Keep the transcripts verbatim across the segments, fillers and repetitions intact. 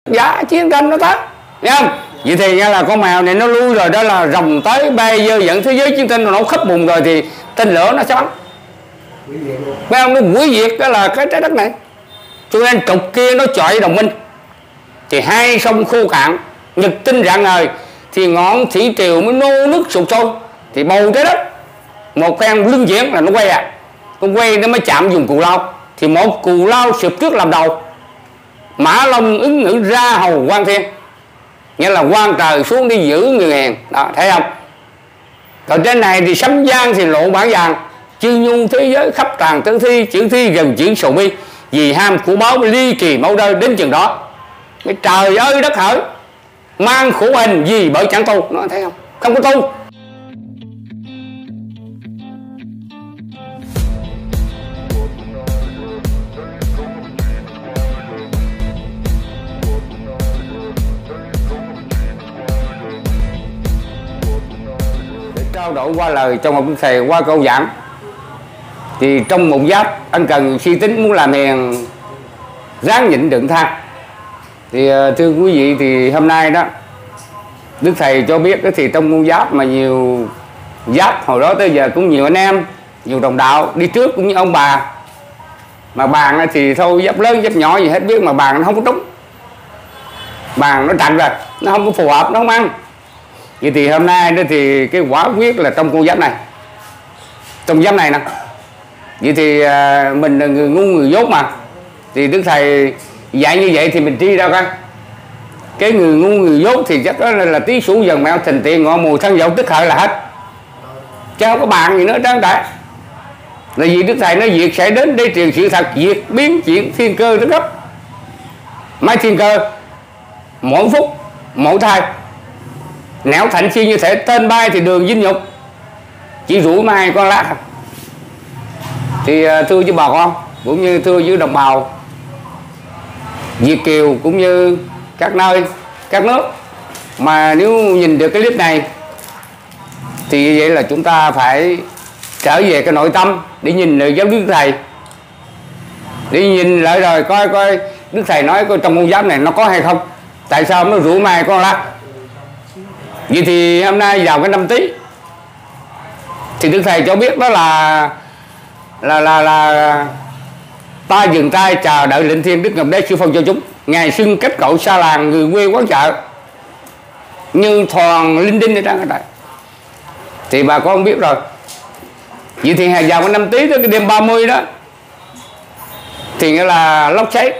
giá chiến tranh nó tới, thấy không? Vậy thì nghe là con mèo này nó lui rồi, đó là rồng tới bay dơ dẫn thế giới chiến tranh nó khắp bùng rồi thì tên lửa nó sẽ bắn, thấy không? Nó hủy diệt đó là cái trái đất này. Cho nên trục kia nó chọi đồng minh thì hai sông khô cạn, nhật tinh rạng ngời, thì ngọn thủy triều mới nô nước sụt sôi, thì bầu trái đất một phen lưng diễn là nó quay à, nó quay nó mới chạm dùng cù lao, thì một cù lao sụp trước làm đầu, mã long ứng ngữ ra hầu quan thiên, nghĩa là quan trời xuống đi giữ người hèn đó, thấy không? Còn trên này thì sấm giang thì lộ bản vàng, chư nhung thế giới khắp tràn tử thi, chữ thi gần chuyển sầu bi, vì ham của báo ly kỳ mẫu đơi đến chừng đó. Cái trời ơi đất hỡi, mang khổ hình gì bởi chẳng tu, nó thấy không? Không có tu. Để trao đổi qua lời trong một thầy qua câu giảng, thì trong một giáp anh cần suy tính muốn làm hèn ráng nhịn đựng than. Thì thưa quý vị, thì hôm nay đó Đức Thầy cho biết thì trong con giáp mà nhiều giáp hồi đó tới giờ cũng nhiều anh em, nhiều đồng đạo đi trước cũng như ông bà, mà bàn thì thôi giáp lớn giáp nhỏ gì hết biết, mà bàn nó không có trúng, bàn nó chặn rồi, nó không có phù hợp, nó không ăn. Vậy thì hôm nay đó thì cái quả quyết là trong con giáp này, trong giáp này nè. Vậy thì mình là người ngu người dốt mà, thì Đức Thầy dạy như vậy thì mình tri ra coi. Cái người ngu người dốt thì chắc đó là, là tí sủ dần mẹo thình tiện ngọ mùi thân dậu tức hợi là hết, chứ không có bàn gì nữa trơn trải. Là vì Đức Thầy nói việc sẽ đến đây truyền sự thật, việc biến chuyển thiên cơ rất gấp. Mai thiên cơ mỗi phút mỗi thai, nẻo thạnh chi như thể tên bay thì đường dinh nhục, chỉ rủi mai con lát. Thì thưa với bà con cũng như thưa với đồng bào Việt kiều cũng như các nơi các nước, mà nếu nhìn được cái clip này thì vậy là chúng ta phải trở về cái nội tâm để nhìn lời giáo Đức Thầy, để nhìn lại rồi coi coi Đức Thầy nói coi trong con giáp này nó có hay không, tại sao nó rủi mai con lát. Vậy thì hôm nay vào cái năm Tý thì Đức Thầy cho biết đó là là là là ta dừng tay chờ đợi lệnh thiên Đức Ngọc Đế siêu phong cho chúng. Ngài xưng cách cậu xa làng người quê quán chợ như thoàn linh đinh ở trong cái này, thì bà con biết rồi. Vậy thì vào cái năm Tý tới cái đêm ba mươi đó thì nghĩa là lốc xoáy,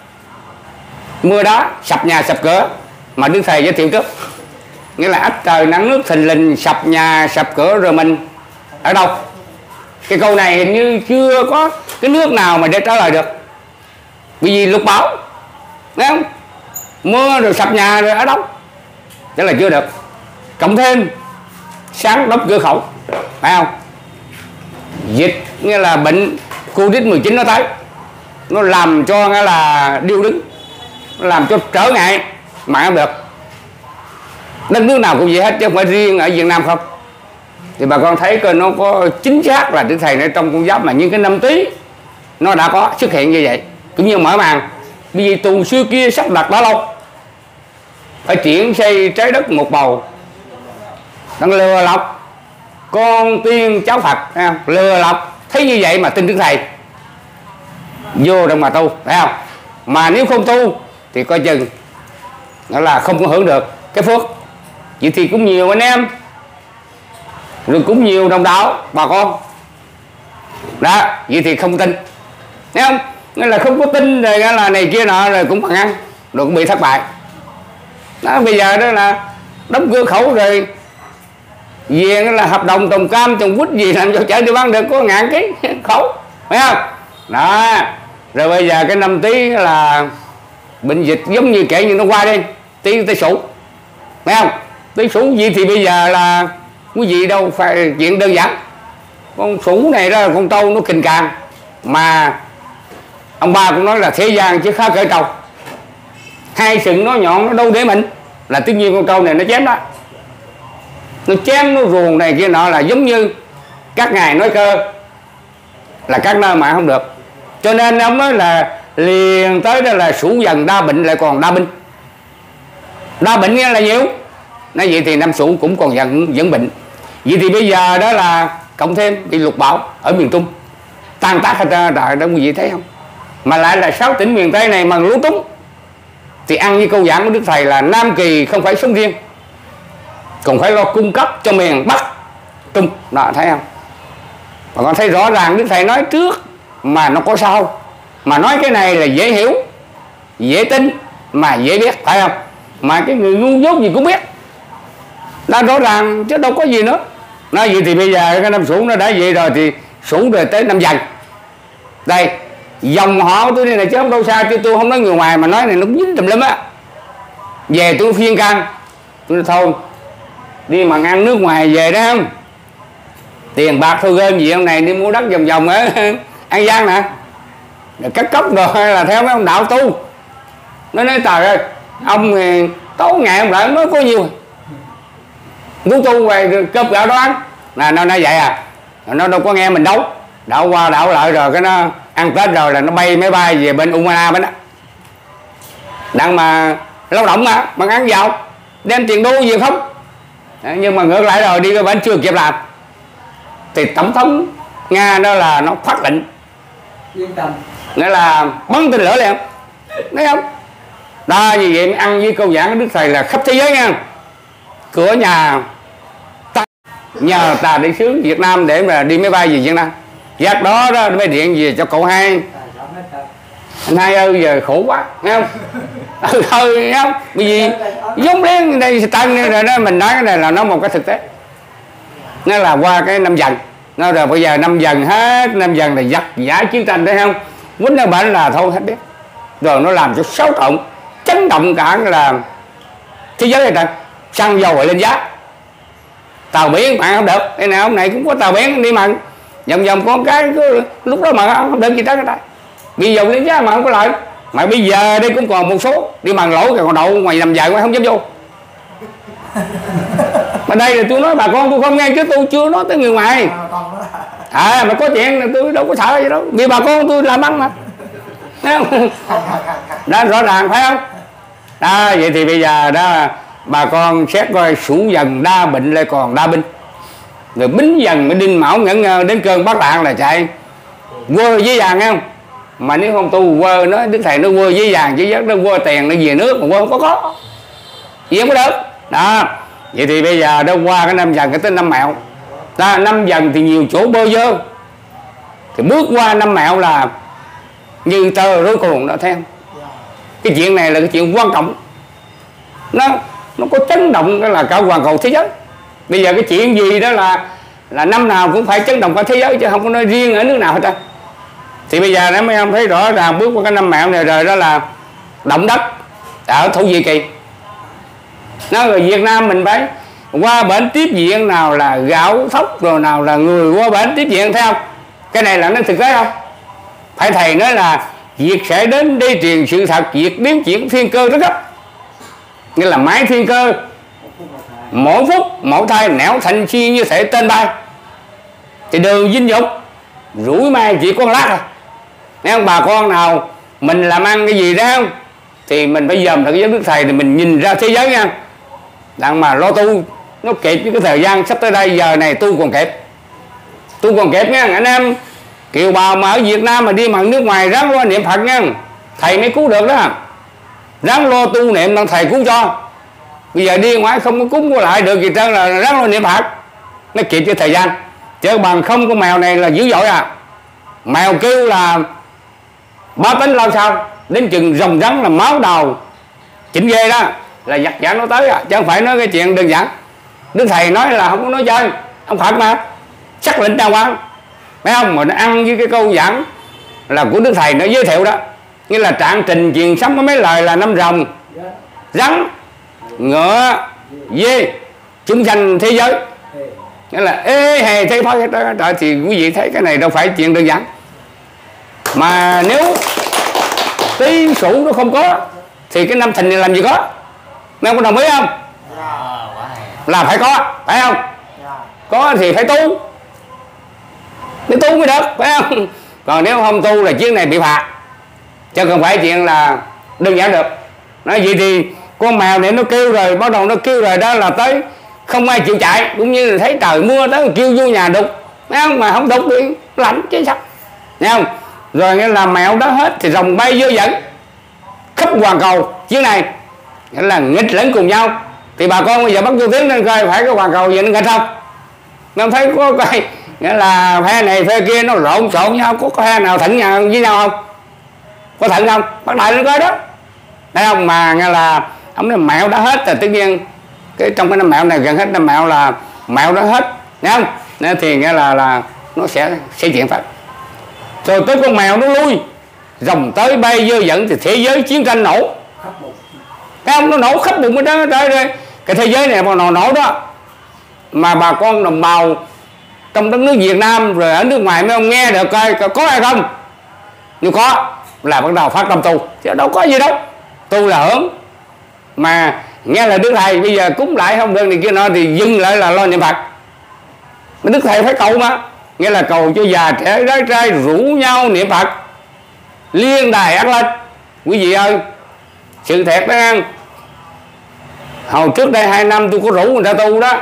mưa đá, sập nhà sập cửa, mà Đức Thầy giới thiệu trước, nghĩa là ách trời nắng nước thình lình, sập nhà sập cửa, rồi mình ở đâu? Cái câu này hình như chưa có cái nước nào mà để trả lời được, vì vì lục bão, thấy không? Mưa rồi sập nhà rồi ở đâu? Đó là chưa được. Cộng thêm sáng đóng cửa khẩu, phải không? Dịch nghĩa là bệnh Covid mười chín nó tới, nó làm cho nghĩa là điêu đứng, nó làm cho trở ngại mà không được. Đất nước nào cũng vậy hết, chứ không phải riêng ở Việt Nam không. Thì bà con thấy coi nó có chính xác là Đức Thầy nói trong con giáp mà những cái năm Tý nó đã có xuất hiện như vậy, cũng như mở màn. Bởi vì tù xưa kia sắp đặt đã lâu, phải chuyển xây trái đất một bầu, đang lừa lọc con tiên cháu Phật, thấy không? Lừa lọc, thấy như vậy mà tin Đức Thầy vô trong mà tu, thấy không? Mà nếu không tu thì coi chừng nó là không có hưởng được cái phước. Vậy thì cũng nhiều anh em, rồi cũng nhiều đồng đạo bà con đó, vậy thì không tin, thấy không? Nghĩa là không có tin rồi là này kia nọ, rồi cũng bằng ăn, rồi cũng bị thất bại đó. Bây giờ đó là đóng cửa khẩu rồi về là hợp đồng trồng cam trồng quýt gì làm cho chở đi bán được có ngàn ký khẩu, phải không? Đó, rồi bây giờ cái năm Tý là bệnh dịch giống như kể như nó qua đi, Tý tới Sửu, phải không? Tý Sửu gì thì bây giờ là quý vị đâu phải chuyện đơn giản. Con Sửu này đó là con trâu nó kình càng, mà ông ba cũng nói là thế gian chứ khá cỡ trâu, hai sừng nó nhọn nó đâu để mình, là tất nhiên con trâu này nó chém đó, nó chém nó ruồng này kia nọ, là giống như các ngài nói cơ là các nơi mà không được. Cho nên ông nói là liền tới đó là Sửu dần đa bệnh lại còn đa binh, đa bệnh nghĩa là nhiều. Nói vậy thì Nam Sửu cũng còn vẫn, vẫn bệnh. Vậy thì bây giờ đó là cộng thêm bị lục bão ở miền Trung tan tác hết ra đó, quý vị thấy không? Mà lại là sáu tỉnh miền Tây này mà lũ túng. Thì ăn với câu giảng của Đức Thầy là Nam Kỳ không phải sống riêng, còn phải lo cung cấp cho miền Bắc Trung. Đó, thấy không? Mà con thấy rõ ràng Đức Thầy nói trước mà nó có sau. Mà nói cái này là dễ hiểu, dễ tin mà dễ biết, phải không? Mà cái người ngu dốt gì cũng biết. Đã rõ ràng chứ đâu có gì nữa. Nói vậy thì bây giờ cái Nam Sửu nó đã vậy rồi thì Sửu rồi tới năm Dần. Đây, dòng họ của tôi đây này chứ không đâu xa, chứ tôi không nói người ngoài mà nói này nó cũng dính tùm lum á. Về tôi phiên can, tôi nói thôi đi mà ăn nước ngoài về đó không, tiền bạc thôi gơn gì ông này đi mua đất vòng vòng ở An Giang nè, cắt cốc rồi là theo mấy ông đạo tu. Nó nói trời ơi, ông tối ngày ông lại nói có nhiều tú tu về cơm gạo đó ăn là nó nói vậy à, nó đâu có nghe mình đâu. Đảo qua đảo lại rồi cái nó ăn Tết rồi là nó bay máy bay về bên Umana bên đó, đang mà lao động mà bằng ăn vào đem tiền đô về không. Đấy, nhưng mà ngược lại rồi đi cái bên chưa kịp làm thì tổng thống Nga đó là nó phát lệnh nghĩa là bắn tên lửa liền, thấy không? Đó, như vậy mới ăn với câu giảng của Đức Thầy là khắp thế giới nha. Cửa nhà ta, nhờ ta để sướng Việt Nam để mà đi máy bay về Việt Nam. Giác đó đó mới điện về cho cậu hai. Anh hai ơi giờ khổ quá, nghe không? Ừ thôi, nghe không? Bởi vì giống đến đây tân rồi đó, mình nói cái này là nó một cái thực tế. Nó là qua cái năm Dần. Nó rồi bây giờ năm Dần hết, năm Dần là giặc giả chiến tranh đấy không? Quýnh nó bệnh là thôi hết biết. Rồi nó làm cho xáo trộn, chấn động cả là thế giới này ta. Xăng dầu rồi lên giá. Tàu biển bạn không được. Đây này ông này cũng có tàu biển đi mặn. Vòng vòng con cái cứ, lúc đó mà không được gì tới cái đây. Bây giờ lên giá mà không có lợi. Mà bây giờ đây cũng còn một số đi mặn lỗ còn đậu ngoài nằm dài quá không dám vô. Mà đây là tôi nói bà con tôi không nghe chứ tôi chưa nói tới người ngoài. À mà có chuyện là tôi đâu có sợ gì đâu. Vì bà con tôi làm ăn mà. Thấy không? Đó rõ ràng phải không? Đó, vậy thì bây giờ đó bà con xét coi Sửu Dần đa bệnh lại còn đa binh. Rồi Bính Dần mới Đinh Mão ngẩn ngơ đến cơn Bắc Tạng là chạy quơ với vàng không? Mà nếu không tu quơ nó Đức Thầy nó quơ với vàng chứ giấc nó quơ tiền nó về nước mà quơ không có có gì không có được. Đó, vậy thì bây giờ đâu qua cái năm Dần cái tới năm Mẹo. Ta năm Dần thì nhiều chỗ bơ vơ. Thì bước qua năm Mẹo là như tơ rối cuồng đó, thấy không? Cái chuyện này là cái chuyện quan trọng. Nó nó có chấn động cái là cả hoàn cầu thế giới. Bây giờ cái chuyện gì đó là là năm nào cũng phải chấn động cả thế giới chứ không có nói riêng ở nước nào hết ta. Thì bây giờ nó mấy ông thấy rõ ràng bước qua cái năm Mẹo này rồi đó là động đất ở Thổ Nhĩ Kỳ. Nó rồi Việt Nam mình phải qua bển tiếp viện, nào là gạo thóc rồi nào là người qua bển tiếp viện, thấy không? Cái này là nó thực tế không? Phải thầy nói là việc sẽ đến đây truyền sự thật, việc biến chuyển thiên cơ rất gấp. Nghĩa là máy thiên cơ mỗi phút mỗi thai nẻo thành chi như thể tên bay. Thì đường dinh dục rủi mai chỉ con lát à. Nếu bà con nào mình làm ăn cái gì đó không thì mình phải dòm thật với Đức Thầy thì mình nhìn ra thế giới nha. Đặng mà lo tu nó kịp với cái thời gian sắp tới đây, giờ này tu còn kịp, tu còn kịp nha anh em. Kiều bào mà ở Việt Nam mà đi bằng nước ngoài ráng lo niệm Phật nha, thầy mới cứu được đó. Ráng lo tu niệm đang thầy cứu cho. Bây giờ đi ngoài không có cúng có lại được gì trơn, là ráng lo niệm Phật nó kịp với thời gian. Chứ bằng không con mèo này là dữ dội à. Mèo kêu là ba tính lao sao đến chừng rồng rắn là máu đầu chỉnh ghê đó là giặc giả nó tới à, chứ không phải nói cái chuyện đơn giản. Đức Thầy nói là không có nói chơi, ông Phật mà sắc lệnh đàng hoàng, phải không? Mà nó ăn với cái câu giảng là của Đức Thầy nó giới thiệu đó, như là trạng trình truyền sống có mấy lời là năm rồng, rắn, ngựa, dê, chúng sanh thế giới. Nghĩa là ê hề thấy thôi đó, đó, thì quý vị thấy cái này đâu phải chuyện đơn giản. Mà nếu tí Sửu nó không có thì cái năm Thìn này làm gì có. Mấy có đồng ý không? Là phải có, phải không? Có thì phải tu, phải tu mới được, phải không? Còn nếu không tu là chuyện này bị phạt, chứ không phải chuyện là đơn giản được. Nói vậy thì con mèo này nó kêu rồi, bắt đầu nó kêu rồi đó là tới không ai chịu chạy, cũng như là thấy trời mưa tới kêu vô nhà đục, thấy không? Mà không đục thì lạnh chứ sao, thấy không? Rồi nghĩa là mèo đó hết thì rồng bay vô dẫn khắp hoàn cầu chiếc này, nghĩa là nghịch lẫn cùng nhau. Thì bà con bây giờ bắt vô tiếng lên coi phải cái hoàn cầu gì nó nghịch không? Nó thấy có coi nghĩa là phe này phe kia nó lộn xộn nhau, có phe nào thỉnh nhau với nhau không? Có thỉnh không? Bắt lại nó coi đó, thấy không? Mà nghe là ông nói mẹo đã hết rồi, tự nhiên cái trong cái năm mẹo này gần hết năm mẹo là mẹo đã hết, thấy không? Nên thì nghe là là nó sẽ xảy chuyện phải. Rồi tới con mèo nó lui, rồng tới bay dơ dẫn thì thế giới chiến tranh nổ, thấy không? Nó nổ khắp bụng cái đó trời ơi. Cái thế giới này mà nổ nổ đó, mà bà con đồng bào trong đất nước Việt Nam rồi ở nước ngoài mấy ông nghe được coi có hay không? Nếu có là bắt đầu phát tâm tu, chứ đâu có gì đâu. Tu là hưởng, mà nghe là Đức Thầy bây giờ cúng lại không được này kia nọ thì dừng lại là lo niệm Phật. Mà Đức Thầy phải cầu mà, nghĩa là cầu cho già trẻ gái trai rủ nhau niệm Phật, liên đài ác lên. Quý vị ơi, sự thiệt đó ăn. Hồi trước đây hai năm tôi có rủ người ta tu đó,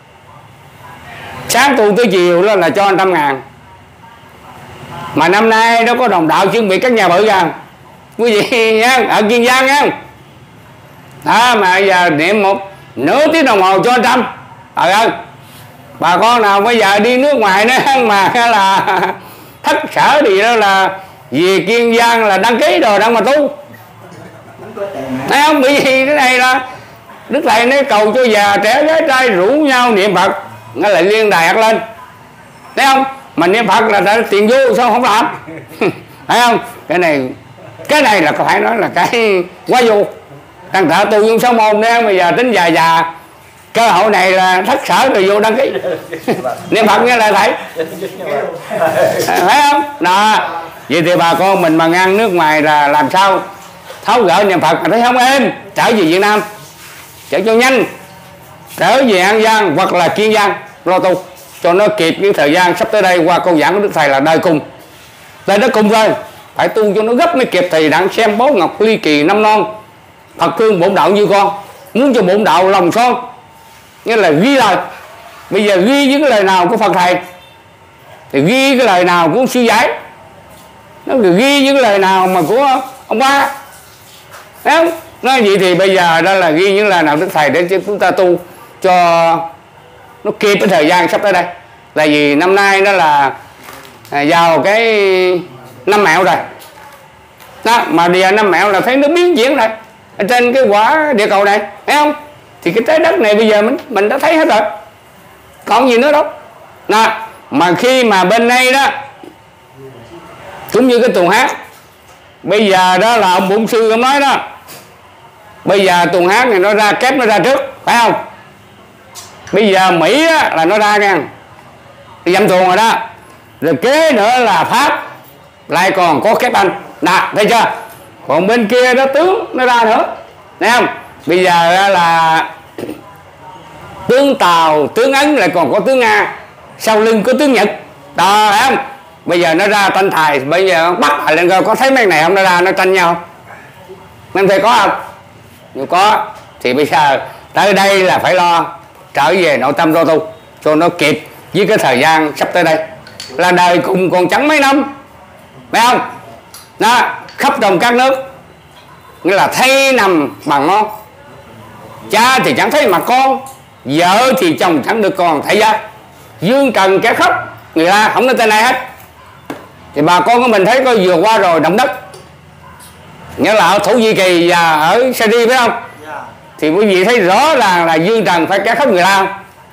sáng tu tới chiều đó là cho trăm ngàn. Mà năm nay nó có đồng đạo chuẩn bị các nhà bự ra, quý vị nha, ở Kiên Giang nha. Đó, mà giờ niệm một nửa tiếng đồng hồ cho trăm. Trời ơi, bà con nào bây giờ đi nước ngoài nữa mà là thất sở gì đó là về Kiên Giang là đăng ký rồi đang mà tu, thấy không? Bởi vì cái này là Đức Thầy nói cầu cho già trẻ gái trai rủ nhau niệm Phật, nó lại liên đài ác lên, thấy không? Mà niệm Phật là đã tiền vô sao không làm? Thấy không? Cái này cái này là phải nói là cái quá vô. Thằng thợ tu dung sáu môn đó bây giờ tính già già cơ hội này là thất sở rồi vô đăng ký niệm Phật nghe là thầy, thấy không? Đó, vậy thì bà con mình mà ăn nước ngoài là làm sao tháo gỡ niệm Phật, thấy không em? Trở về Việt Nam, trở cho nhanh, trở về An Giang hoặc là Kiên Giang lo tu cho nó kịp những thời gian sắp tới đây. Qua câu giảng của Đức Thầy là đời cùng, đời đó cùng thôi, phải tu cho nó gấp mới kịp. Thì đặng xem bố ngọc ly kỳ năm non, Phật thương bổn đạo như con, muốn cho bổn đạo lòng son, nghĩa là ghi lời. Bây giờ ghi những cái lời nào của Phật Thầy thì ghi cái lời nào của sư giải, nó ghi những cái lời nào mà của ông ba, thấy không? Nói vậy thì bây giờ đó là ghi những lời nào Đức Thầy để cho chúng ta tu cho nó kịp cái thời gian sắp tới đây. Là vì năm nay đó là vào cái năm mẹo rồi đó, mà đi năm mẹo là thấy nó biến chuyển rồi ở trên cái quả địa cầu này, thấy không? Thì cái trái đất này bây giờ mình mình đã thấy hết rồi, còn gì nữa đâu. Đó, mà khi mà bên đây đó cũng như cái tuồng hát, bây giờ đó là ông bổn sư ông nói đó, bây giờ tuồng hát này nó ra kép nó ra trước, phải không? Bây giờ Mỹ á, là nó ra nha, dăm tuồng rồi đó, rồi kế nữa là Pháp lại còn có kép Anh, đó, thấy chưa? Còn bên kia đó tướng nó ra nữa, thấy không? Bây giờ là tướng Tàu, tướng Ấn lại còn có tướng Nga, sau lưng có tướng Nhật, đó, thấy không? Bây giờ nó ra tranh tài, bây giờ bắt lại lên coi có thấy mấy này không, nó ra nó tranh nhau không? Nên thầy có không? Nếu có thì bây giờ tới đây là phải lo trở về nội tâm lo tu cho nó kịp với cái thời gian sắp tới đây, là đời cùng còn chẳng mấy năm, phải không? Đó, khắp trong các nước nghĩa là thay nằm bằng ngon, cha thì chẳng thấy mặt con, vợ thì chồng chẳng được còn thấy ra, dương trần kẻ khóc, người ta không nói tên này hết. Thì bà con của mình thấy coi vừa qua rồi động đất, nghĩa là ở Thổ Nhĩ Kỳ và ở Syria, phải không? Thì quý vị thấy rõ ràng là dương trần phải kẻ khóc người ta không?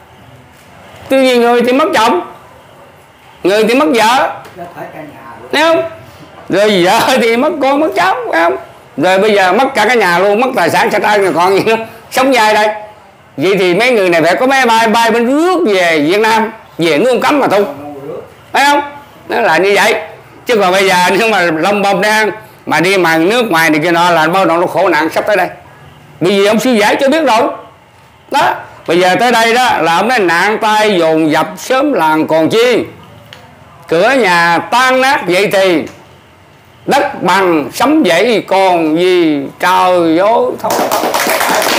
Tuy nhiên người thì mất chồng, người thì mất vợ, thấy không? Rồi vợ thì mất con mất cháu, phải không? Rồi bây giờ mất cả cái nhà luôn, mất tài sản sạch ơn, còn gì nữa, sống dài đây. Vậy thì mấy người này phải có máy bay bay bên nước về Việt Nam, về nước cấm mà tu, phải không? Nó là như vậy. Chứ còn bây giờ nếu mà lông bông đang mà đi mà nước ngoài thì kia nọ là bao đầu nó khổ nạn sắp tới đây. Bởi vì ông sư giải cho biết rồi đó. Bây giờ tới đây đó là ông nói nạn tai dồn dập sớm làng còn chi, cửa nhà tan nát vậy thì đất bằng sấm dậy còn gì trời dối thôi.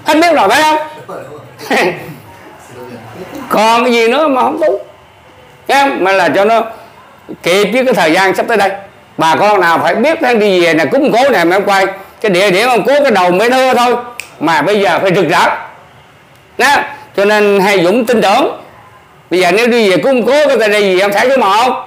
hết biết rồi phải không? Còn cái gì nữa mà không tu, thấy không? Mà là cho nó kịp với cái thời gian sắp tới đây. Bà con nào phải biết đang đi về này cúng cố này mà em quay cái địa điểm ông cố cái đầu mới thưa thôi, mà bây giờ phải rực rỡ đó. Cho nên hay Dũng tin tưởng. Bây giờ nếu đi về cúng cố cái đây gì em thả số một,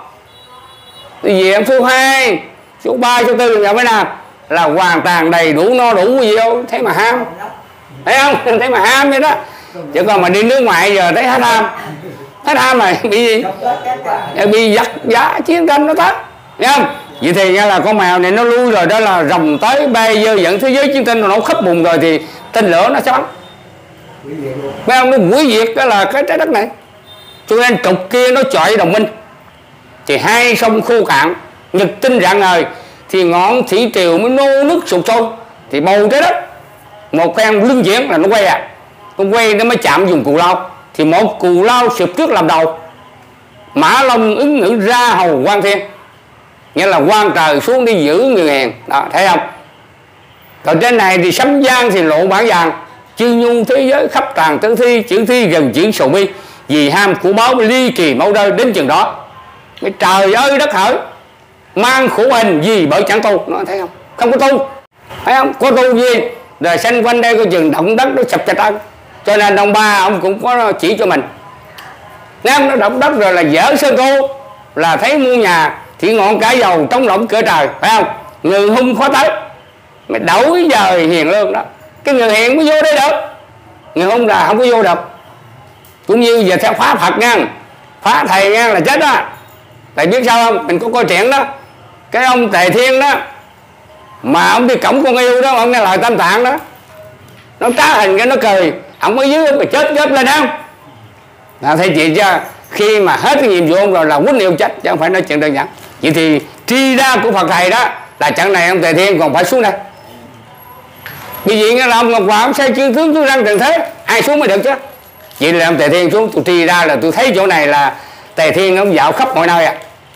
đi về em số hai, số ba, số tư là mấy nào là hoàn toàn đầy đủ no đủ gì đâu, thấy mà ham, thấy không? Thấy mà ham vậy đó. Chứ còn mà đi nước ngoài giờ thấy hết ham, hết ham mà bị gì? Bị giặc giá chiến tranh nó tắt, thấy không? Vậy thì nghe là con mèo này nó lui rồi, đó là rồng tới bay dơ dẫn thế giới chiến tranh nó khắp bùng rồi thì tên lửa nó sẽ bắn, thấy không? Nó hủy diệt đó là cái trái đất này. Cho nên trục kia nó chọi đồng minh thì hai sông khô cạn, nhật tinh rạng ngời, thì ngọn thủy triều mới nô nước sụt sôi, thì bầu trái đất một phen luân chuyển là nó quay à, nó quay nó mới chạm dùng cù lao, thì một cù lao sụp trước làm đầu, mã long ứng ngữ ra hầu quan thiên, nghĩa là quan trời xuống đi giữ người hèn đó, thấy không? Còn trên này thì sấm giang thì lộ bản vàng, chư nhu thế giới khắp tràn tử thi, chữ thi gần chuyển sầu bi, vì ham của báo ly kỳ mẫu đơi đến chừng đó. Cái trời ơi đất hỡi, mang khổ hình gì bởi chẳng tu, nó thấy không? Không có tu, thấy không? Có tu gì đời xanh quanh đây có chừng động đất nó sập chạch ăn. Cho nên ông ba ông cũng có chỉ cho mình, nếu nó động đất rồi là dở sơ cô, là thấy muôn nhà thì ngọn cả dầu trống lỏng cửa trời, phải không? Người hung khó tới, mày đổi giờ hiền lương đó, cái người hiền mới vô đây được, người hung là không có vô được. Cũng như giờ theo phá Phật nha, phá thầy nha là chết đó. Thầy biết sao không? Mình có coi chuyện đó, cái ông Tề Thiên đó mà ông đi cổng con yêu đó, ông nghe lời Tam Tạng đó, nó trá hình cái nó cười, ông ở dưới ông chết chết lên không? Là thấy chị chưa? Khi mà hết cái nhiệm vụ ông rồi là quýnh yêu chết, chứ không phải nói chuyện đơn giản. Vậy thì tri ra của Phật thầy đó là trận này ông Tề Thiên còn phải xuống đây. Vì vậy nghe là ông Ngọc Hoàng ông xây chư tướng tướng răng trần thế, ai xuống mới được chứ. Vậy là ông Tề Thiên xuống, tôi tri ra là tôi thấy chỗ này là Tề Thiên ông dạo khắp mọi nơi à.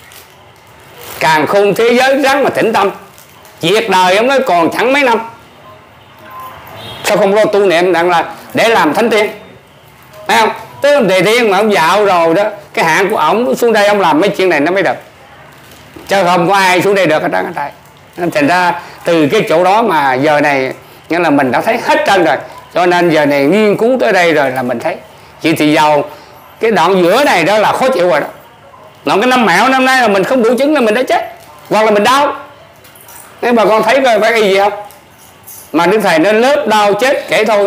Càng khôn thế giới rắn mà tĩnh tâm, việc đời ông nói còn chẳng mấy năm, sao không lo tu niệm rằng là để làm thánh tiên, thấy không? Tới ông Tề Thiên mà ông dạo rồi đó, cái hạn của ổng xuống đây ông làm mấy chuyện này nó mới được, chứ không có ai xuống đây được hết trơn hết thảy. Thành ra từ cái chỗ đó mà giờ này nghĩa là mình đã thấy hết trơn rồi, cho nên giờ này nghiên cứu tới đây rồi là mình thấy. Chỉ thì giàu cái đoạn giữa này đó là khó chịu rồi đó. Đoạn cái năm mẹo năm nay là mình không đủ chứng là mình đã chết, hoặc là mình đau. Nếu bà con thấy coi phải cái gì không? Mà Đức Thầy nó lớp đau chết kể thôi,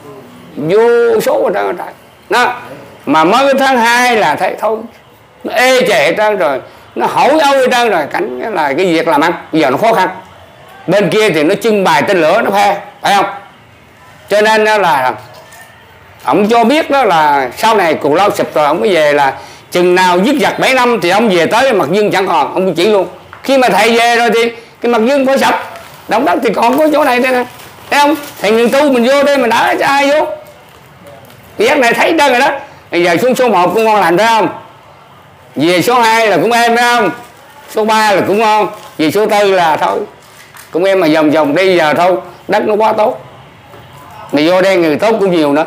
vô số ở đó, đó. Mà mới cái tháng hai là thấy thôi nó ê chệ trơn rồi, nó hổ âu trơn rồi, cảnh là cái việc làm ăn giờ nó khó khăn. Bên kia thì nó trưng bày tên lửa nó phe, phải không? Cho nên đó là ông cho biết đó là sau này Cù Lao sụp rồi ông mới về, là chừng nào dứt giặc bảy năm thì ông về tới mặt dương chẳng còn, ông chỉ luôn. Khi mà thầy về rồi thì cái mặt dương có sập, động đất thì còn có chỗ này đây nè, thấy không? Thầy người tu mình vô đây mình đỡ cho ai vô. Cái giác này thấy đơn rồi đó. Bây giờ xuống số một cũng ngon lành, phải không? Về số hai là cũng êm, phải không? Số ba là cũng ngon, về số tư là thôi cũng em mà vòng vòng đi giờ thôi, đất nó quá tốt. Mà vô đây người tốt cũng nhiều nữa.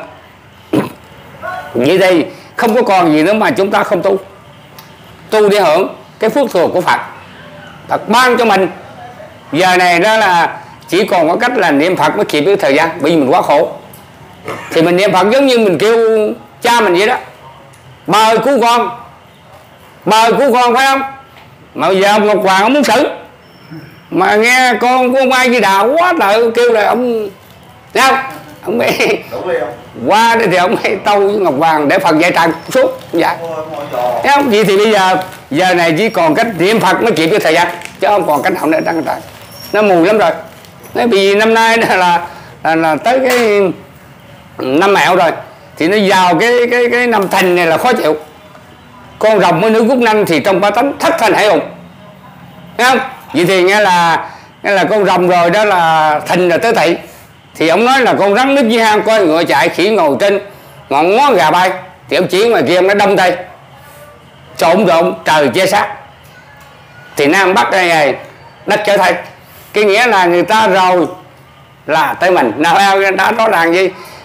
Vậy thì không có còn gì nữa mà chúng ta không tu. Tu để hưởng cái phước thừa của Phật, Phật ban cho mình. Giờ này đó là chỉ còn có cách là niệm Phật mới kịp với thời gian, bởi vì mình quá khổ. Thì mình niệm Phật giống như mình kêu cha mình vậy đó, ba ơi cứu con, ba ơi cứu con, phải không? Mà bây giờ ông Ngọc Hoàng ông muốn xử, mà nghe con của ông Ai Di Đà quá trời kêu là ông, thấy không? Ông ấy qua đây thì ông ấy tâu với Ngọc Hoàng để Phật dạy trần suốt, dạ. Thấy không? Vậy thì bây giờ giờ này chỉ còn cách niệm Phật mới kịp với thời gian, chứ không còn cách nào nữa trăng trời. Nó mù lắm rồi. Nói vì năm nay là là, là tới cái năm mẹo rồi, thì nó vào cái cái cái năm Thìn này là khó chịu. Con rồng với nữ cúc nanh thì trong ba tánh thất thanh hải hùng, thấy không? Vậy thì nghe là nghe là con rồng rồi đó là Thìn rồi tới Tỵ, thì ông nói là con rắn nước dưới hang, coi ngựa chạy, khỉ ngồi trên ngọn ngó gà bay, thì ông chỉ ngoài kia ông nói đông tây trộn rộn trời che sát, thì Nam Bắc đây này đất trở thay. Cái nghĩa là người ta rồi là tới mình nào đã rõ ràng gì.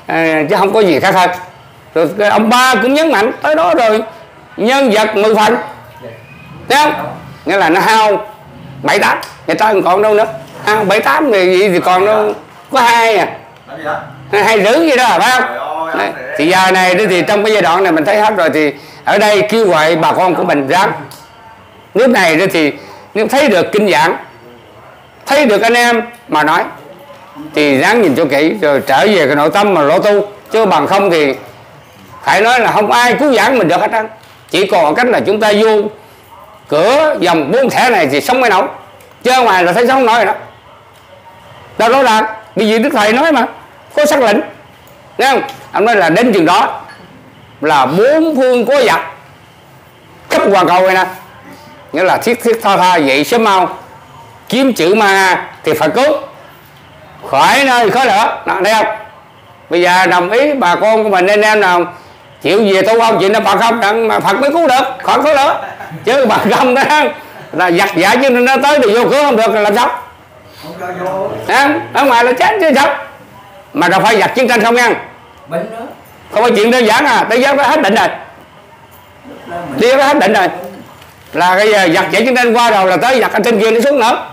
à, chứ không có gì khác hơn. Rồi cái ông ba cũng nhấn mạnh tới đó rồi, nhân vật mười phần, thấy không? Nghĩa là nó hao bảy tám, người ta còn đâu nữa, hao bảy tám thì gì thì còn đâu có hai à, hai rưỡi gì đó, phải không? Đấy. Thì giờ này thì trong cái giai đoạn này mình thấy hết rồi, thì ở đây kêu gọi bà con của mình ráng. Nước này thì nếu thấy được kinh giảng, thấy được anh em mà nói, thì ráng nhìn cho kỹ rồi trở về cái nội tâm mà lo tu, chứ bằng không thì phải nói là không ai cứu giảng mình được hết trơn. Chỉ còn cách là chúng ta vô cửa dòng bốn thẻ này thì sống mới nổi, chứ ở ngoài là thấy sống nổi rồi đó. Đâu đó là bởi vì Đức Thầy nói mà có sắc lệnh, thấy không? Ông nói là đến chừng đó là bốn phương có giặc khắp hoàn cầu này nè, nghĩa là thiết thiết tha tha dậy sớm mau kiếm chữ ma thì phải cứu khỏi nơi khó lỡ, thấy không? Bây giờ đồng ý bà con của mình anh em nào chịu về tu không, chuyện đó bà không đặng mà Phật mới cứu được khỏi khó lỡ, chứ bà không đó là giặc giả chứ nó tới thì vô cửa không được là làm sao? À, ở ngoài là chết chứ sao? Mà đâu phải giặc chiến tranh không nha, không phải chuyện đơn giản à, tới giặc đó hết định rồi, đi đó hết định rồi, là cái giờ giặc chạy chiến tranh qua rồi là tới giặc ở trên kia nó xuống nữa.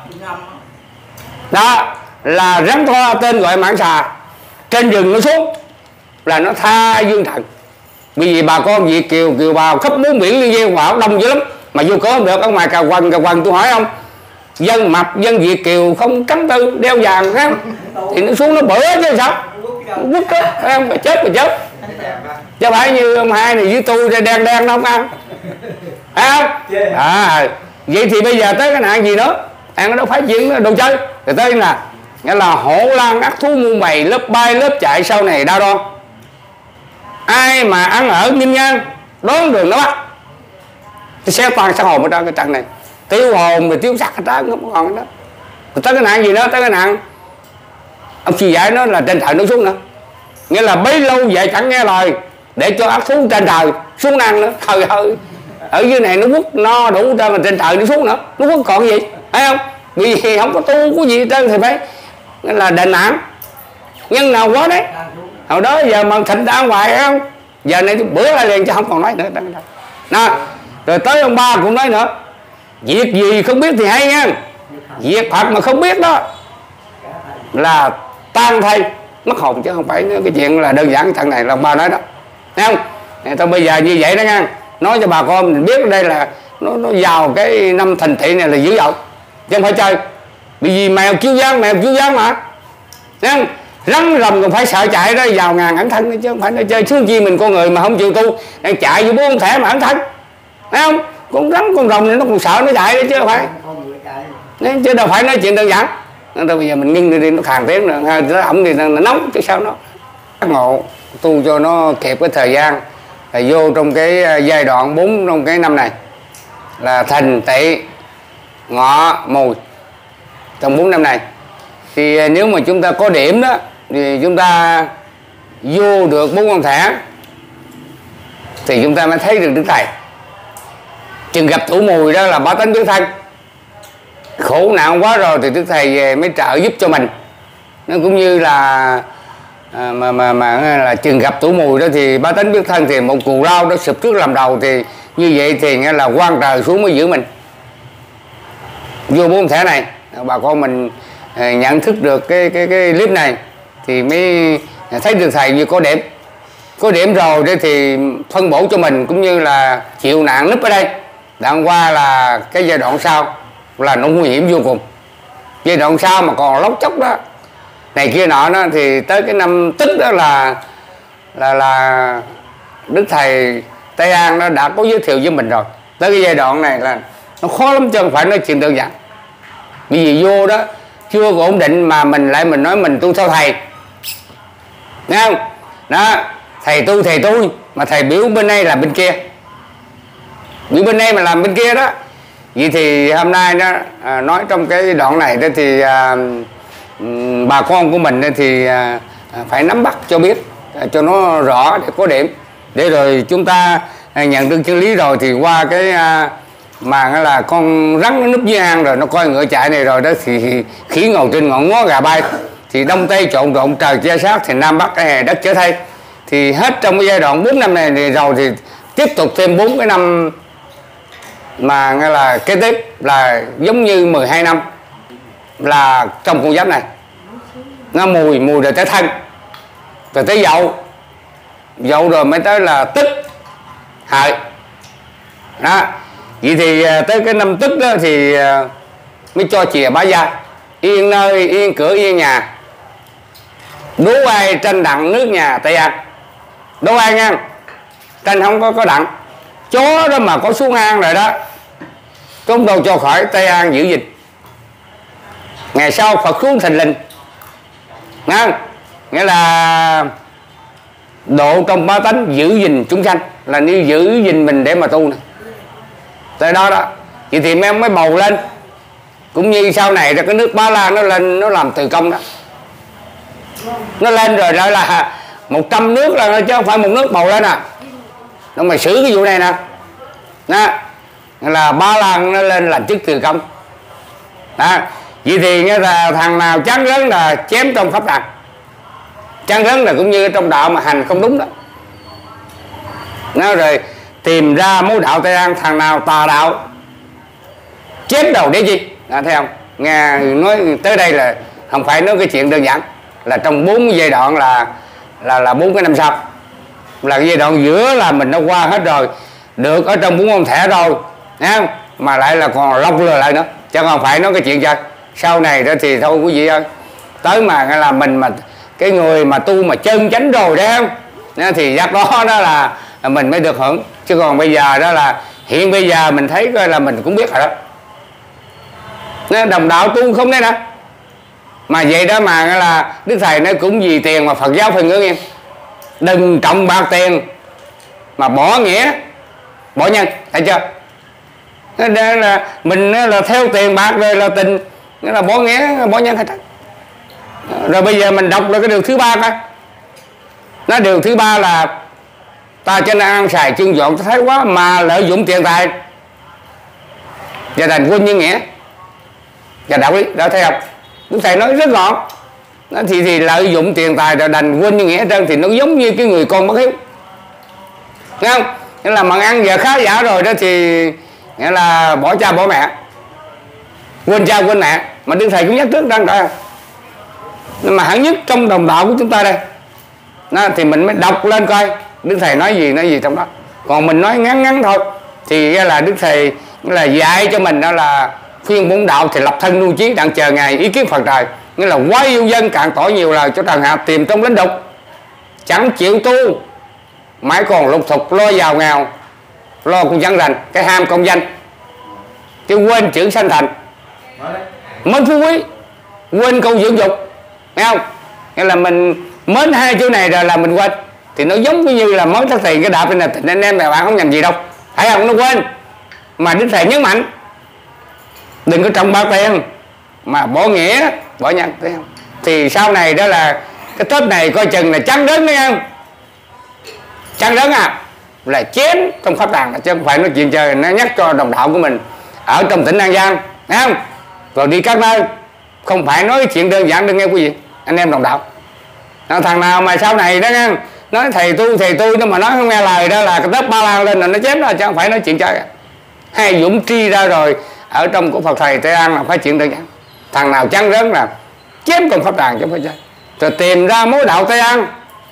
Đó là rắn to tên gọi mãng xà trên rừng nó xuống là nó tha dương thần. Bởi vì bà con Việt kiều kiều bào khắp bốn biển liên giang vào đông dữ lắm, mà vô cửa không được. Ở ngoài cà quần cà quần tôi hỏi không, dân mập dân Việt kiều không cấm tư đeo vàng không thì nó xuống nó bữa chứ sao, quất á, không phải chết mà chết, chứ phải như ông hai này với tôi đen đen nó không ăn, phải không? À, vậy thì bây giờ tới cái nạn gì nữa, ăn nó đâu phải chuyện đồ chơi. Rồi tới là nghĩa là hổ lang ác thú muôn bầy, lớp bay lớp chạy sau này đau đo. Ai mà ăn ở nghiêm nhan đón đường nó bắt thì sẽ toàn xã hồn ở trong cái trận này, tiêu hồn rồi tiêu sắc ở đó không còn đó. Rồi tới cái nạn gì nữa, tới cái nạn ông sư dạy nó là trên trời nó xuống nữa, nghĩa là bấy lâu vậy chẳng nghe lời để cho ác thú trên trời xuống ăn nữa. Thời ơi, ở dưới này nó quất no đủ trên, mà trên trời nó xuống nữa, nó quất còn gì, thấy không? Vì không có tu có gì hết trơn thì phải là đền mạng nhân nào quá đấy. Hồi đó giờ mà thịnh đã hoài không, giờ này bữa lại liền chứ không còn nói nữa đó. Rồi tới ông ba cũng nói nữa, việc gì không biết thì hay nha, việc Phật mà không biết đó là tan thay mất hồn, chứ không phải cái chuyện là đơn giản. Cái thằng này là ông ba nói đó, thấy không? Thôi bây giờ như vậy đó nha, nói cho bà con mình biết đây là nó nó vào cái năm thành thị này là dữ dội chứ không phải chơi. Bởi vì mèo kêu giang, mèo kêu giang mà, thấy không? Rắn rồng còn phải sợ chạy đó vào ngàn ẩn thân, chứ không phải nó chơi xuống chi mình con người mà không chịu tu đang chạy vô bốn thẻ mà ẩn thân, thấy không? Con rắn con rồng này nó còn sợ nó chạy đấy chứ không phải, đấy, chứ đâu phải nói chuyện đơn giản. Nên bây giờ mình ngưng đi, nó khàn tiếng rồi, nó ổng thì nó nóng chứ sao nó ngộ tu cho nó kịp cái thời gian là vô trong cái giai đoạn bốn trong cái năm này là Thìn Tỵ Ngọ Mùi. Trong bốn năm này thì nếu mà chúng ta có điểm đó thì chúng ta vô được bốn con thẻ thì chúng ta mới thấy được Đức Thầy. Chừng gặp Thủ Mùi đó là bá tánh biết thân, khổ nạn quá rồi thì Đức Thầy về mới trợ giúp cho mình. Nó cũng như là à, mà mà mà là chừng gặp Thủ Mùi đó thì bá tánh biết thân, thì một cù lao đó sụp trước làm đầu, thì như vậy thì nghe là quan trời xuống mới giữ mình. Vô bốn thẻ này bà con mình nhận thức được cái cái cái clip này thì mới thấy được Thầy như có điểm, có điểm rồi đấy thì phân bổ cho mình, cũng như là chịu nạn núp ở đây. Đoạn qua là cái giai đoạn sau là nó nguy hiểm vô cùng. Giai đoạn sau mà còn lóc chóc đó này kia nọ đó thì tới cái năm Tích đó là là là Đức Thầy Tây An nó đã có giới thiệu với mình rồi. Tới cái giai đoạn này là nó khó lắm chứ không phải nói chuyện đơn giản. Bởi vì vô đó chưa có ổn định mà mình lại mình nói mình tu theo Thầy, nghe không? Đó, Thầy tu thầy tôi mà Thầy biểu bên đây là bên kia, biểu bên đây mà làm bên kia đó. Vậy thì hôm nay đó à, nói trong cái đoạn này đó thì à, bà con của mình thì à, phải nắm bắt cho biết, à, cho nó rõ để có điểm, để rồi chúng ta à, nhận được chân lý rồi thì qua cái à, mà là con rắn nó núp dưới hang rồi nó coi ngựa chạy này rồi đó thì khỉ ngồi trên ngọn ngó gà bay thì đông tây trộn rộn, trời che sát thì nam bắc cái hè đất trở thay. Thì hết trong cái giai đoạn bốn năm này thì rồi thì tiếp tục thêm bốn cái năm mà nghe là kế tiếp là giống như mười hai năm là trong con giáp này nó mùi mùi rồi tới thân, rồi tới dậu, dậu rồi mới tới là Tức, Hợi đó. Vậy thì tới cái năm Tức đó thì mới cho chìa bá gia, yên nơi yên cửa yên nhà, đố ai tranh đặng nước nhà Tây An. Đố ai nha, tranh không có có đặng, chó đó mà có xuống hang rồi đó, trốn đâu cho khỏi Tây An giữ gìn. Ngày sau Phật xuống thành linh, nghe, nghĩa là độ trong ba tánh giữ gìn chúng sanh, là như giữ gìn mình để mà tu nè. Tới đó đó, vậy thì mấy ông mới bầu lên, cũng như sau này là cái nước Ba La nó lên, nó làm từ công đó, nó lên rồi đó là một trăm nước là chứ không phải một nước bầu lên à. Nó mày xử cái vụ này nè, đó là Ba Lan nó lên làm chức từ công đó. Vậy thì nghe là thằng nào chán rớn là chém trong pháp đàn, chán rớn là cũng như trong đạo mà hành không đúng đó. Nó rồi tìm ra mối đạo Tây An, thằng nào tà đạo chém đầu để gì đó, thấy không? Nghe nói tới đây là không phải nói cái chuyện đơn giản, là trong bốn giai đoạn là là là bốn cái năm sau là cái giai đoạn giữa là mình đã qua hết rồi, được ở trong bốn ông thẻ rồi, thấy không? Mà lại là còn lọc lừa lại nữa, chứ không phải nói cái chuyện chơi. Sau này đó thì thôi quý vị ơi, tới mà là mình mà cái người mà tu mà chân chánh rồi đấy không, thì giác đó đó là mình mới được hưởng. Chứ còn bây giờ đó là hiện bây giờ mình thấy coi là mình cũng biết rồi đó, nó đồng đạo tu không đấy nè. Mà vậy đó mà là Đức Thầy nói cũng vì tiền mà Phật giáo phải ngưỡng em, đừng trọng bạc tiền mà bỏ nghĩa bỏ nhân, thấy chưa? Đó là mình là theo tiền bạc rồi là tình, nó là bỏ nghĩa bỏ nhân hết. Rồi bây giờ mình đọc là cái điều thứ ba coi, nó điều thứ ba là ta cho nên ăn xài trưng dọn thái quá mà lợi dụng tiền tài và đành quên nhân nghĩa và đạo lý đó, thấy không? Đức Thầy nói rất gọn. Nó thì thì lợi dụng tiền tài rồi đành quên nhân nghĩa hết trơn, thì nó giống như cái người con bất hiếu, nghe không? Nghĩa là mà ăn giờ khá giả rồi đó thì nghĩa là bỏ cha bỏ mẹ, quên cha quên mẹ. Mà Đức Thầy cũng nhắc trước đang rồi, nhưng mà hẳn nhất trong đồng đạo của chúng ta đây nó, thì mình mới đọc lên coi Đức Thầy nói gì nói gì trong đó. Còn mình nói ngắn ngắn thôi thì là Đức Thầy là dạy cho mình đó là khuyên bốn đạo thì lập thân nuôi trí, đang chờ ngày ý kiến Phật trời. Nghĩa là quá yêu dân cạn tỏi nhiều lời cho trần hạ tìm trong lính đục, chẳng chịu tu mãi còn lục thục lo giàu nghèo, lo cũng chẳng rành cái ham công danh, chứ quên chữ sanh thành mến phú quý, quên câu dưỡng dục, nghe không? Nghĩa là mình mến hai chữ này rồi là mình quên, thì nó giống như là mới thất tiền cái đạp này, anh em mà bạn không nhầm gì đâu, thấy không? Nó quên. Mà Đức Thầy nhấn mạnh đừng có trọng bạc tiền mà bỏ nghĩa bỏ nhân, thấy không? Thì sau này đó là cái Tết này coi chừng là trắng đớn, thấy không? Trắng đớn à, là chém trong pháp đàn, chứ không phải nói chuyện chơi. Nó nhắc cho đồng đạo của mình ở trong tỉnh An Giang, thấy không? Rồi đi các nơi, không phải nói chuyện đơn giản, đừng nghe quý vị anh em đồng đạo. Nó, thằng nào mà sau này đó nghe nói thầy tu thầy tu nhưng mà nói không nghe lời đó là cái Tết Ba Lan lên là nó chém đó, chứ không phải nói chuyện chơi. Hai dũng tri ra rồi ở trong của Phật Thầy Tây An là phải chuyện đơn giản. Thằng nào chăn rớn là chém con pháp đàn chứ không phải chơi. Rồi tìm ra mối đạo Tây An,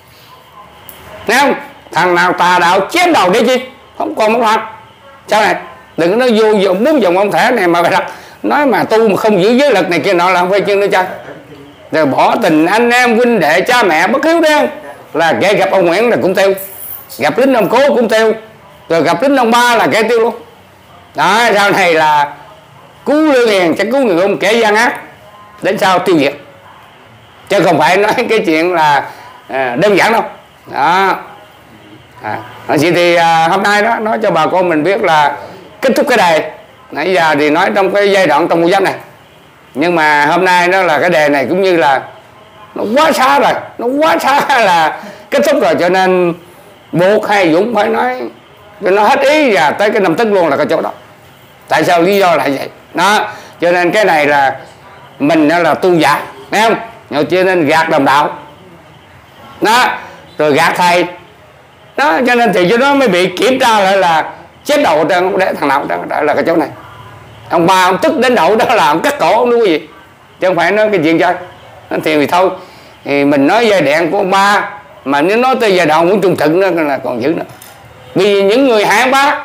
thấy không? Thằng nào tà đạo chém đầu để chi, không còn một hạt. Sao này đừng có nói vô dụng muốn dùng ông thẻ này mà phải nói mà tu mà không giữ giới lực này kia nọ là không phải chuyện nữa chơi. Rồi bỏ tình anh em huynh đệ cha mẹ bất hiếu đấy không, là kẻ gặp ông Nguyễn là cũng tiêu, gặp lính ông Cố cũng tiêu, rồi gặp lính ông Ba là kẻ tiêu luôn đó. Sau này là cứu lương hiền chẳng cứu người ông kẻ gian ác, đến sau tiêu diệt, chứ không phải nói cái chuyện là à, đơn giản đâu đó. À, vậy thì à, hôm nay đó nói cho bà con mình biết là kết thúc cái đề nãy giờ thì nói trong cái giai đoạn trong ngũ giáp này, nhưng mà hôm nay đó là cái đề này cũng như là nó quá xa rồi, nó quá xa là kết thúc rồi, cho nên buộc hai Dũng phải nói cho nó hết ý và tới cái năm Tức luôn là cái chỗ đó. Tại sao lý do là vậy đó, cho nên cái này là mình đó là tu giả, thấy không? Nhờ cho nên gạt đồng đạo đó, rồi gạt thầy đó, cho nên thì cho nó mới bị kiểm tra lại là chết đầu trên để thằng nào đó là cái chỗ này. Ông ba ông tức đến độ đó là ông cắt cổ ông đúng gì, chứ không phải nói cái chuyện chơi. Thì, thì thôi thì mình nói giai đoạn của ông ba, mà nếu nói tới giai đoạn Nguyễn Trung Thực nữa là còn dữ nữa. Vì những người hại ông ba,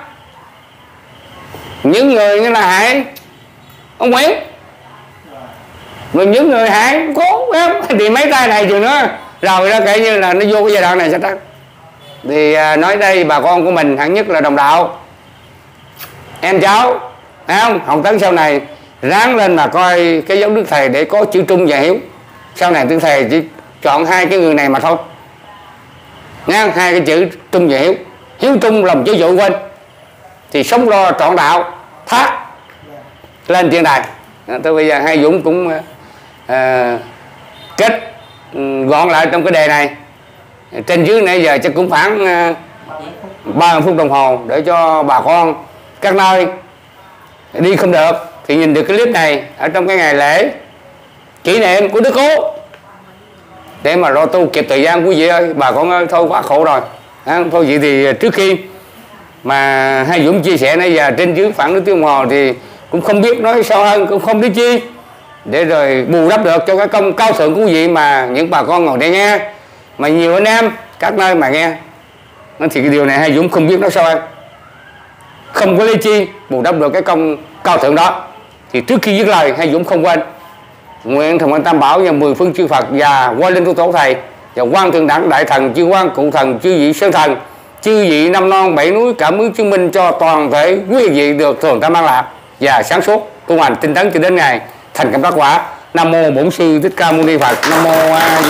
những người như là hại ông Nguyễn, rồi những người hại cố thì mấy tay này chừng nữa rồi đó, kể như là nó vô cái giai đoạn này sẽ trắng. Thì à, nói đây bà con của mình hẳn nhất là đồng đạo em cháu, thấy không, Hồng Tấn sau này ráng lên mà coi cái dấu Đức Thầy để có chữ Trung và Hiếu. Sau này Đức Thầy chỉ chọn hai cái người này mà thôi nha, hai cái chữ Trung và Hiếu. Hiếu Trung lòng chứ dội quên thì sống lo trọn đạo thác lên thiên đài. Tới bây giờ hai Dũng cũng uh, kết um, gọn lại trong cái đề này. Trên dưới nãy giờ chắc cũng khoảng uh, ba mươi phút đồng hồ để cho bà con các nơi đi không được thì nhìn được cái clip này ở trong cái ngày lễ kỷ niệm của Đức Cố để mà lo tu kịp thời gian. Quý vị ơi, bà con ơi, thôi quá khổ rồi à, thôi vậy thì trước khi mà hai Dũng chia sẻ nãy giờ trên dưới khoảng nửa tiếng đồng hồ thì cũng không biết nói sao hơn, cũng không biết chi để rồi bù đắp được cho cái công cao thượng của quý vị mà những bà con ngồi đây nghe, mà nhiều anh em các nơi mà nghe nó thì cái điều này hai Dũng không biết nói sao hơn, không có lý chi bù đắp được cái công cao thượng đó. Thì trước khi dứt lời hai Dũng không quên nguyện Thần Quan Tam Bảo và mười phương chư Phật và Quan Linh Tổ Thầy và Quan Thượng Đẳng Đại Thần chư Quan Cụ Thần chư vị Sơn Thần chư vị năm non bảy núi cảm ứng chứng minh cho toàn thể quý vị được thường tam an lạc và sáng suốt tu hành tinh tấn cho đến ngày thành công đắc quả. Nam mô Bổn Sư Thích Ca Mâu Ni Phật. Nam mô A